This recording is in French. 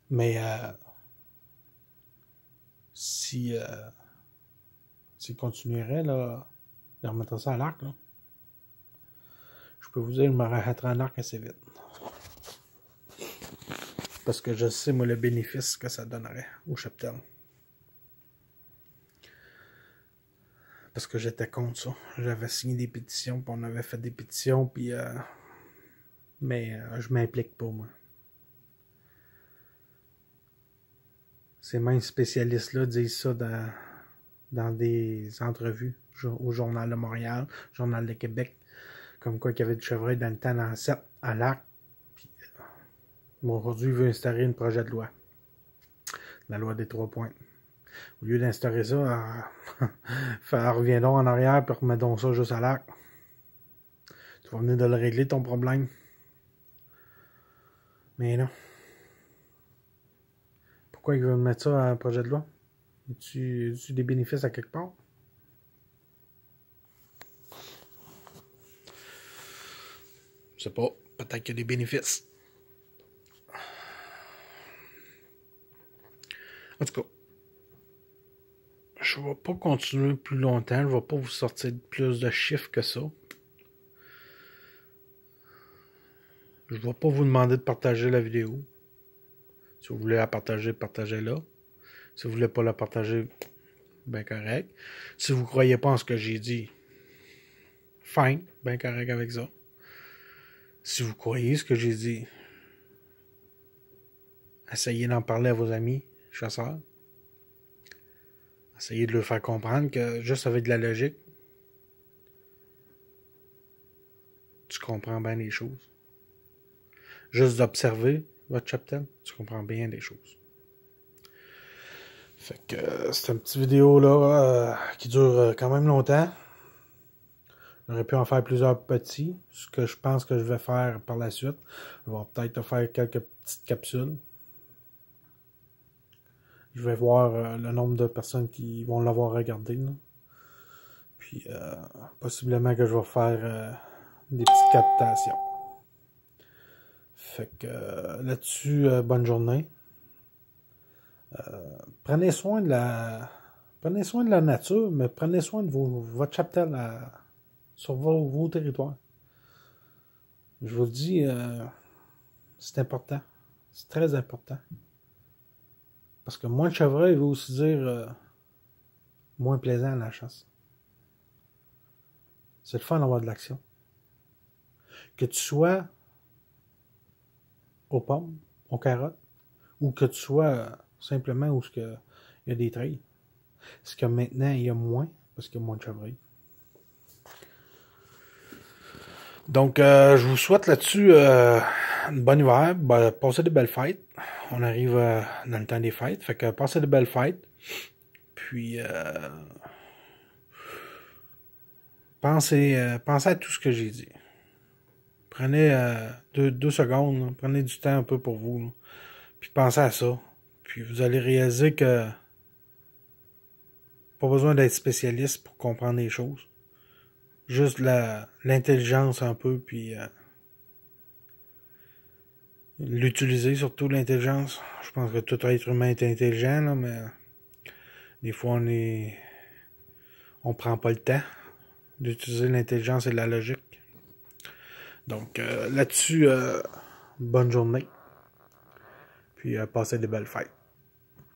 Mais si s'il continuerait, là, il remettrait ça à l'arc, là. Je peux vous dire, il m'arrêterait en arc assez vite. Parce que je sais, moi, le bénéfice que ça donnerait au cheptel. Parce que j'étais contre ça. J'avais signé des pétitions, puis on avait fait des pétitions, puis mais je m'implique pas, moi. Ces mêmes spécialistes-là disent ça dans des entrevues au Journal de Montréal, Journal de Québec, comme quoi qu'il y avait du chevreuil dans le temps dans 7 à l'arc. Puis bon, aujourd'hui, il veut instaurer un projet de loi. La loi des 3 points. Au lieu d'instaurer ça, reviens donc en arrière et remets donc ça juste à l'arc. Tu vas venir de le régler ton problème. Mais non. Pourquoi ils veulent mettre ça à un projet de loi? Y a-tu des bénéfices à quelque part? Je sais pas. Peut-être qu'il y a des bénéfices. En tout cas, je vais pas continuer plus longtemps. Je vais pas vous sortir plus de chiffres que ça. Je vais pas vous demander de partager la vidéo. Si vous voulez la partager, partagez-la. Si vous voulez pas la partager, ben correct. Si vous croyez pas en ce que j'ai dit, fine, ben correct avec ça. Si vous croyez ce que j'ai dit, essayez d'en parler à vos amis chasseurs. Essayez de leur faire comprendre que juste avec de la logique, tu comprends bien les choses. Juste d'observer votre cheptel, tu comprends bien les choses. Fait que c'est une petite vidéo là qui dure quand même longtemps. J'aurais pu en faire plusieurs petits, ce que je pense que je vais faire par la suite. Je vais peut-être faire quelques petites capsules. Je vais voir le nombre de personnes qui vont l'avoir regardé. Là. Puis possiblement que je vais faire des petites captations. Fait que là-dessus, bonne journée. Prenez soin de la nature, mais prenez soin de votre cheptel sur vos territoires. Je vous le dis, c'est important. C'est très important. Parce que moins de chevreuil veut aussi dire moins plaisant à la chasse. C'est le fun d'avoir de l'action. Que tu sois aux pommes, aux carottes, ou que tu sois simplement où il y a des treilles. Parce que maintenant, il y a moins, parce qu'il y a moins de chevreuil. Donc, je vous souhaite là-dessus une bonne hiver. Passez de belles fêtes. On arrive dans le temps des fêtes. Fait que passez de belles fêtes. Puis, pensez à tout ce que j'ai dit. Prenez 2 secondes. Là. Prenez du temps un peu pour vous. Là. Puis pensez à ça. Puis vous allez réaliser que pas besoin d'être spécialiste pour comprendre les choses. Juste l'intelligence un peu, puis l'utiliser, surtout l'intelligence. Je pense que tout être humain est intelligent, là, mais des fois on prend pas le temps d'utiliser l'intelligence et la logique. Donc là-dessus, bonne journée. Puis passez des belles fêtes.